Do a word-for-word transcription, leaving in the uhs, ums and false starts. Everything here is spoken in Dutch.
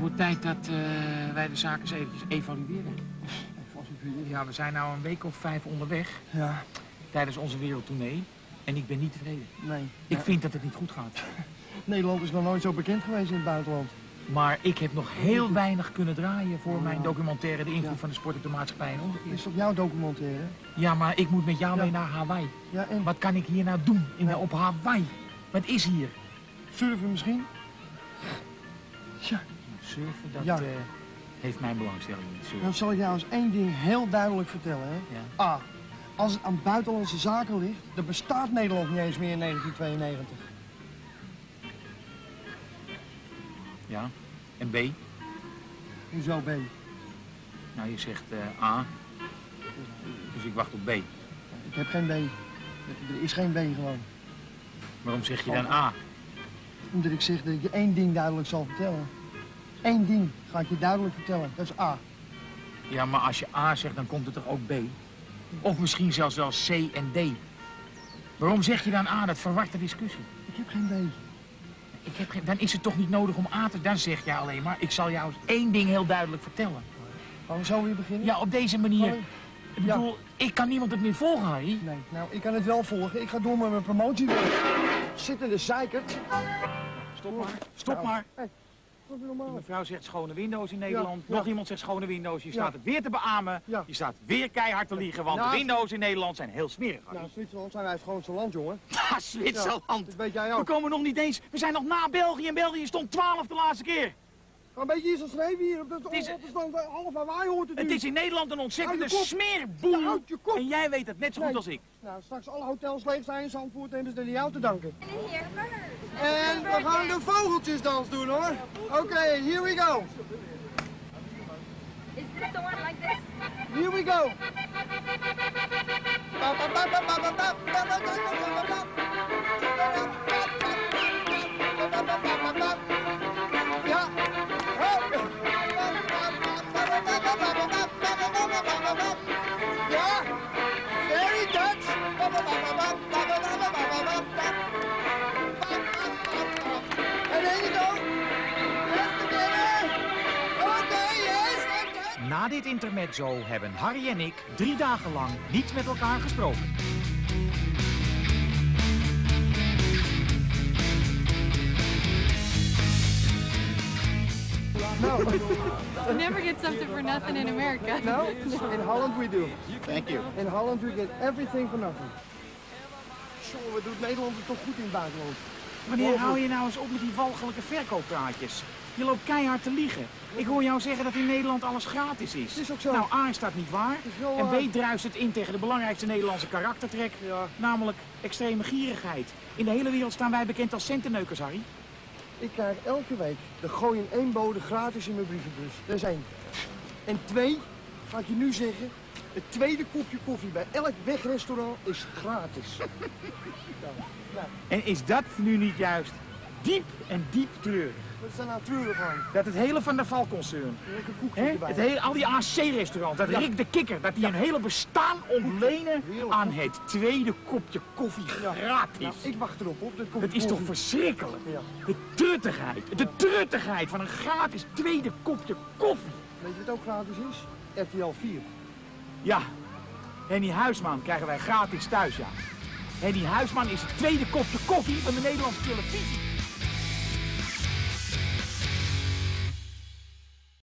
wordt tijd dat uh, wij de zaken eens eventjes evalueren. Ja, we zijn nu een week of vijf onderweg. Ja. Tijdens onze wereldtournee. En ik ben niet tevreden. Nee. Ik ja. vind dat het niet goed gaat. Nederland is nog nooit zo bekend geweest in het buitenland. Maar ik heb nog heel weinig kunnen draaien voor oh, mijn documentaire De Invloed ja. van de Sport op de Maatschappij en omgekeerd. Dat is toch jouw documentaire? Ja, maar ik moet met jou ja. mee naar Hawaii. Ja, en? Wat kan ik hier nou doen in ja. de, op Hawaii? Wat is hier? Surfen misschien? Ja. Surfen, dat ja. uh, heeft mijn belangstelling niet. Surfen. Dan zal ik jou eens één ding heel duidelijk vertellen. Hè? Ja. A. Als het aan buitenlandse zaken ligt, dan bestaat Nederland niet eens meer in negentien tweeënnegentig. Ja. En B? Hoezo B? Nou, je zegt uh, A. Dus ik wacht op B. Ik heb geen B. Er is geen B gewoon. Waarom zeg je dan A? Omdat ik zeg dat ik je één ding duidelijk zal vertellen. Eén ding ga ik je duidelijk vertellen. Dat is A. Ja, maar als je A zegt, dan komt er toch ook B? Of misschien zelfs wel C en D. Waarom zeg je dan A? Dat verwart de discussie. Ik heb geen B. Ik heb geen... Dan is het toch niet nodig om A te... Dan zeg je alleen maar, ik zal jou eens één ding heel duidelijk vertellen. Gaan we zo weer beginnen? Ja, op deze manier. Oh, ik bedoel, ja. ik kan niemand het meer volgen, Harry. Nee, nou, ik kan het wel volgen. Ik ga door met mijn promotie. Zittende zeikert. Stop maar, stop nou. maar. Hey, wat is normaal? Mevrouw zegt schone Windows in Nederland. Ja, Nog ja. iemand zegt schone Windows. Je ja. staat het weer te beamen. Ja. Je staat weer keihard te liegen, want ja. de Windows in Nederland zijn heel smerig. Harry. Nou, Zwitserland zijn wij het grootste land, jongen. Ja, Zwitserland. Ja, dat weet jij ook. We komen nog niet eens. We zijn nog na België en België stond twaalf de laatste keer. Een beetje hier zo schreven hier. Dat het is stand half Hawaii hoort het nu. Het is in Nederland een ontzettende smeerboel. Ja, en jij weet het net zo nee. goed als ik. Nou, straks alle hotels leeg zijn in Zandvoort hebben ze er niet jou te danken. En we gaan de vogeltjesdans doen, hoor. Oké, okay, here we go. Is this the one like this? Here we go. Ja. Ja. Very Dutch. And there you go. Okay, yes. Na dit intermezzo hebben Harry en ik drie dagen lang niet met elkaar gesproken. No. You never get something for nothing in America. No? In Holland we do. Thank you. In Holland we get everything for nothing. Jongen, wat doet Nederland het toch goed in het buitenland? Wanneer hou je nou eens op met die walgelijke verkooppraatjes? Je loopt keihard te liegen. Ik hoor jou zeggen dat in Nederland alles gratis is. Het is ook zo. Nou, A is dat niet waar. En waar. B druist het in tegen de belangrijkste Nederlandse karaktertrek. Ja. Namelijk extreme gierigheid. In de hele wereld staan wij bekend als centenneukers, Harry. Ik krijg elke week de gooi in één bode gratis in mijn brievenbus. Dat is één. En twee, ga ik je nu zeggen, het tweede kopje koffie bij elk wegrestaurant is gratis. Ja. Ja. En is dat nu niet juist diep en diep treurig? Wat is daar nou treurig aan? Dat het hele Van der Valk-concern, Lekker koekje erbij. het hele, al die A C-restaurants, dat Ja. Rick de Kikker, dat die Ja. een hele bestaan ontlenen Heerlijk. aan het tweede kopje koffie gratis. Nou, ik wacht erop op. Dat kopje Het is toch koffie. verschrikkelijk? Ja. De truttigheid, de truttigheid van een gratis tweede kopje koffie. Weet je wat ook gratis is? R T L vier. Ja, Henny Huisman krijgen wij gratis thuis, ja. Henny Huisman is het tweede kopje koffie van de Nederlandse televisie.